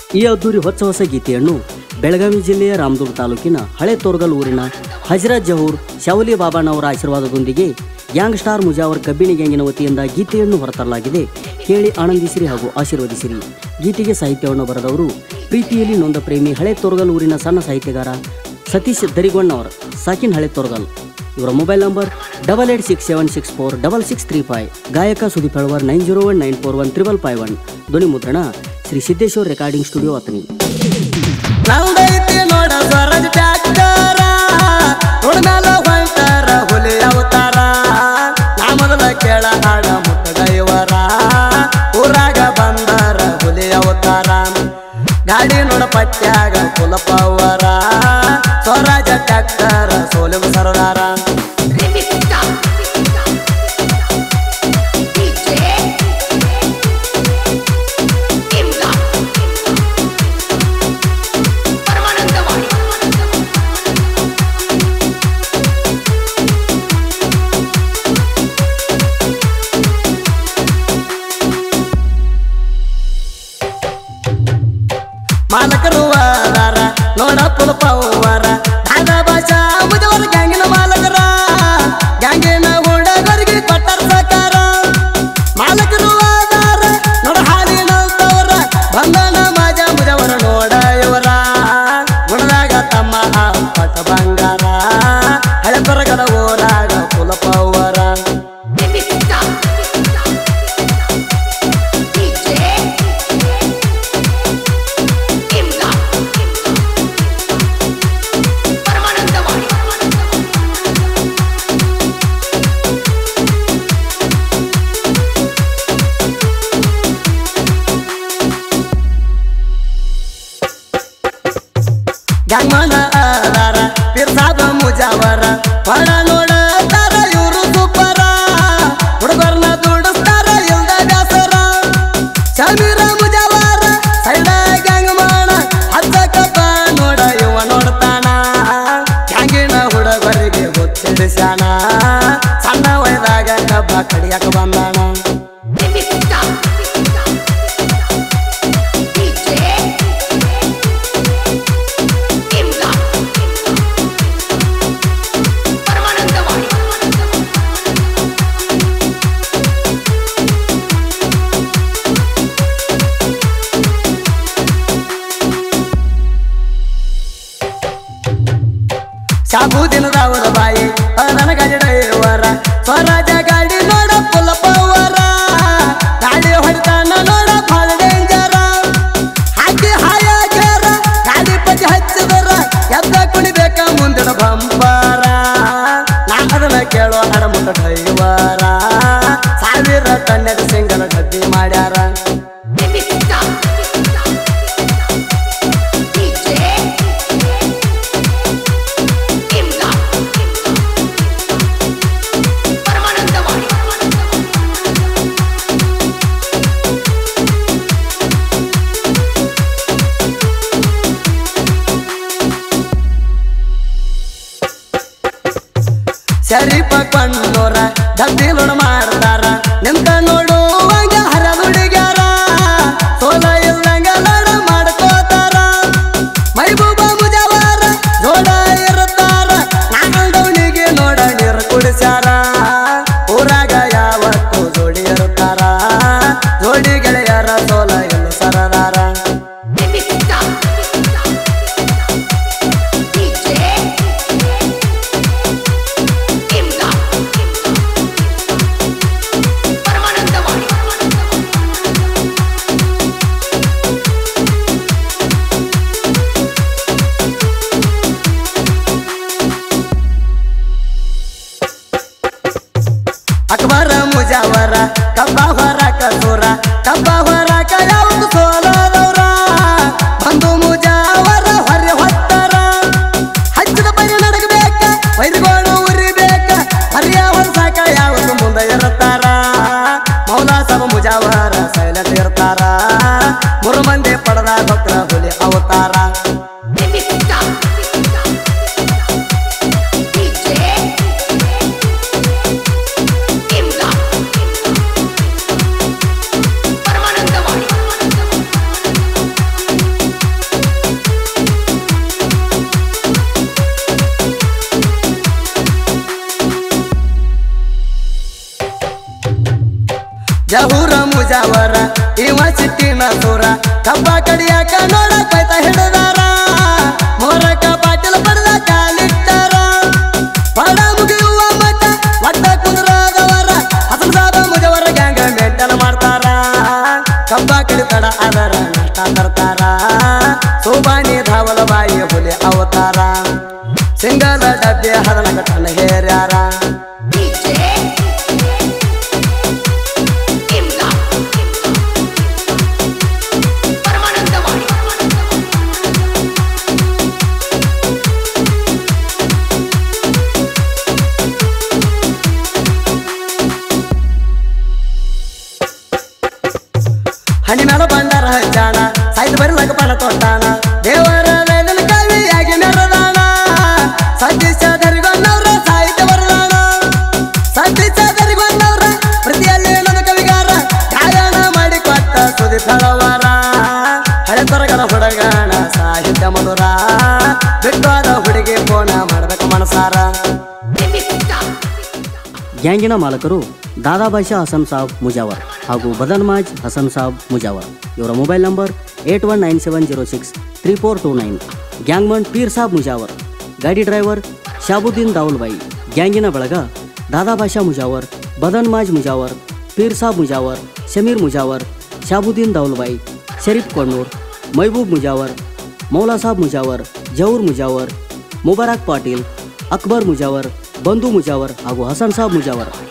ಈ ಅದ್ದೂರಿ ಹೊಸ ಗೀತೆಯನ್ನು ಬೆಳಗಾವಿ ಜಿಲ್ಲೆಯ ರಾಮದುರ್ಗ ತಾಲೂಕಿನ ಹಳೆ ತೋರ್ಗಲ್ ಊರಿನ ಹಜರತ್ ಜಹೂರ್ ಶಾವಲಿ ಬಾಬಾನವರ ಆಶೀರ್ವಾದದೊಂದಿಗೆ ಗ್ಯಾಂಗ್ ಸ್ಟಾರ್ ಮುಜಾವರ್ ಕಬ್ಬಿಣಿ ಗ್ಯಾಂಗಿನ ವತಿಯಿಂದ ಗೀತೆಯನ್ನು ಹೊರತರಲಾಗಿದೆ. ಕೇಳಿ ಆನಂದಿಸಿರಿ ಹಾಗೂ ಆಶೀರ್ವದಿಸಿರಿ. ಗೀತೆಗೆ ಸಾಹಿತ್ಯವನ್ನು ಬರೆದವರು ಪ್ರೀತಿಯಲ್ಲಿ ನೊಂದ ಪ್ರೇಮಿ ಹಳೆ ತೋರ್ಗಲ್ ಊರಿನ ಸಣ್ಣ ಸಾಹಿತ್ಯಗಾರ ಸತೀಶ್ ದರಿಗೊಂಡವರ ಸಾಕಿನ್ ಹಳೆ ತೋರ್ಗಲ್. ಇವರ ಮೊಬೈಲ್ ನಂಬರ್ 8867646635. ಗಾಯಕ ಸುದೀಪ್ ಹಳವರ್ 9019415551. ಧ್ವನಿ ಮುದ್ರಣ ಶ್ರೀ ಸಿದ್ದೇಶ್ವರ್ ರೆಕಾರ್ಡಿಂಗ್ ಸ್ಟುಡಿಯೋ ಅತನಿ. ಕೇಳ ಹಾಡ ಮುಟ್ಟಗೈವರ ಊರಾಗ ಬಂದರ ಹುಲಿ ಅವತಾರ ಗಾಡಿ ನೋಡ ಪಟ್ಯಾಗ ಕುಲಪವರ ಸ್ವರಾಜ ಟ್ಯಾಕ್ಟರ್ ಸೋಲು ಸರದಾರ ಮಾಲಕರು ಅದಾರ ನೋಡ ಕುಲಪವರ ದಾದ ಭಾಷಾ ಮುಜವರ ಗ್ಯಾಂಗಿನ ಮಾಲಕರ ಗ್ಯಾಂಗಿನ ಹುಡುಗರಿಗೆ ಕೊಟ್ಟರ ಸಕಾರ ಮಾಲಕರು ಅದಾರ ನೋಡ ಹಾಲಿನಂತವರ ಬಂಧನ ಮಾಜ ಮುಜವರ ನೋಡ ಇವರ ಗುಣದಾಗ ತಮ್ಮ ಪಟ ಬಂಗಾರ ಹಳೆ ತೊರಗದ ಊರಾಗ ಕುಲಪವರ ಗ್ಯಾಂಗ್ಮನ ಅದಾರ ಪಿರ್ಸಾಬ ಮುಜಾವರ ಹೊರ ನೋಡತಾರ ಇವರು ಸೂಪರ ಹುಡುಗರ್ನ ದುಡಿಸ್ತಾರ ಇಲ್ದ ಬ್ಯಾಸರ ಶಮೀರ ಮುಜಾವರ ಸೈಡ ಗ್ಯಾಂಗ್ ಮಾಡ ಹಚ್ಚಕಪ್ಪ ನೋಡ ಇವ ನೋಡ್ತಾನ ಗ್ಯಾಂಗಿನ ಹುಡುಗರಿಗೆ ಗೊತ್ತಿಡಿಸ್ಯಾನ ಸಣ್ಣ ವಯದಾಗ ಕಬ್ಬ ಕಡಿಯಾಕ ಬಂದಾನ ಶಾಬು ದಿನದವರ ಬಾಯಿ ನನ್ನ ಗಾಡಿ ಡ್ರೈವರ ಸ್ವರಾಜ ಗಾಡಿ ನೋಡ ಕುಲಪವರ ಗಾಡಿ ಹೊಡಿತಾನ ನೋಡ ಭಾಳ ಡೇಂಜರ ಹಾಕಿ ಹಾಯಾಗ್ಯಾರ ಗಾಡಿ ಪಜಿ ಹಚ್ಚಿದರ ಎದ್ದ ಕುಣಿಬೇಕ ಮುಂದಿನ ಬಂಬಾರ ನಾ ಅದನ್ನ ಕೇಳೋ ಹಡಮುಟ್ಟ ಡ್ರೈವರ 1000 ಟನ್ನೆದ ಸಿಂಗಲ್ ಡಬ್ಬಿ ಮಾಡ್ಯಾರ ಶರೀಫ ಕೊಂಡೋರ ಡಬ್ಬಿಲೋಣ ಮಾಡ್ತಾರ ನಿಂತ ನೋಡುವಂಗ ಹರ ಹುಡುಗ್ಯಾರ ಸೋಲ ಇಲ್ದಂಗ ಲಡ ಮಾಡ್ಕೋತಾರ ಮೈಬೂಬ ಮುಜಾವರ ನೋಡ ಇರುತ್ತಾರ ನಾಗಲ್ದವನಿಗೆ ನೋಡ ನೀರು ಕುಡಿಸ್ಯಾರ ಊರಾಗ ಯಾವತ್ತು ಜೋಡಿ ಇರುತ್ತಾರ ಜೋಡಿ ಗೆಳೆಯರ ಸೋಲ ಇಲ್ಲ ಸರದಾರ ಜಹೂರ ಮುಜಾವರ ಇವ ಸಿಟ್ಟಿನ ಸೂರ ಕಬ್ಬ ಕಡಿಯಾಕ ನೋಡಕ್ ಬೈತ ಹಿಡದಾರ ಮೋರಕ ಪಾಟೀಲ್ ಪಡೆದ ಕಾಲಿಟ್ಟಾರ ಪಡ ಮುಗಿಯುವ ಮಠ ಒಟ್ಟ ಕುಂದ್ರಾದವರ ಹಸನ್ ಸಾಬ ಮುಜಾವರ ಗ್ಯಾಂಗ ಮೆಂಟಲ್ ಮಾಡ್ತಾರ ಕಬ್ಬ ಕಡಿತಡ ಅದರ ನಷ್ಟ ತರ್ತಾರ ಸೋಬಾನಿ ಧಾವಲ ಬಾಯಿ ಹುಲಿ ಅವತಾರ ಸಿಂಗಲ ಡಬ್ಬೆ ಹದನ ಟನ್ ಹೇರ್ಯಾರ ಹಣ್ಣಿ ಮೇಲ ಬಂಡಾರ ಹಚ್ಚಾಣ ಸಾಯ್ತು ಬರಿಲಾಕ ಪಣ ತೊಟ್ಟಾನ ದೇವರ ವೇದನ ಕವಿಯಾಗಿ ಮೆರದಾಣ ಸತೀಶದರಿಗೊಂದವ್ರ ಸಾಹಿತ್ಯ ಬರದಾಣ ಸತೀಶದರಿಗೊಂದವ್ರ ಪ್ರತಿಯಲ್ಲಿ ನನ್ನ ಕವಿಗಾರ ಗಾಯನ ಮಾಡಿ ಕೊಟ್ಟ ಸುದಿ ತಳವಾರ ಹಳೆ ತೊರಗಲ ಹುಡುಗಣ ಸಾಹಿತ್ಯ ಮಧುರ ಬಿಟ್ಟಾದ ಹುಡುಗಿ ಫೋನ ಮಾಡ್ಬೇಕು ಮನಸಾರ ಗ್ಯಾಂಗಿನ ಮಾಲಕರು ದಾದಾಬಾಷಾ ಹಸನ್ ಸಾಬ್ ಮುಜಾವರ್ ಹಾಗೂ ಬದನ್ಮಾಜ್ ಹಸನ್ ಸಾಬ್ ಮುಜಾವರ್. ಇವರ mobile number 8197063429. Gangman Peer Saab Mujawar. ಗಾಡಿ ಡ್ರೈವರ್ ಶಾಬುದ್ದೀನ್ ದಾವುಲ್ಬಾಯಿ. ಗ್ಯಾಂಗಿನ ಬಳಗ ದಾದಾಬಾಷಾ ಮುಜಾವರ್, ಬದನ್ಮಾಜ್ ಮುಜಾವರ್, ಪೀರ್ ಸಾಬ್ ಮುಜಾವರ್, ಶಮೀರ್ ಮುಜಾವರ್, ಶಾಬುದ್ದೀನ್ ದಾವುಲ್ಬಾಯಿ, ಶರೀಫ್ ಕೊಣ್ಣೂರ್, ಮೈಬೂಬ್ ಮುಜಾವರ್, ಮೌಲಾ ಸಾಬ್ ಮುಜಾವರ್, ಜಹೂರ್ ಮುಜಾವರ್, ಮುಬಾರಕ್ ಪಾಟೀಲ್, ಅಕ್ಬರ್ ಮುಜಾವರ್, ಬಂಧು ಮುಜಾವರ್ ಹಾಗೂ ಹಸನ್ ಸಾಬ್ ಮುಜಾವರ್.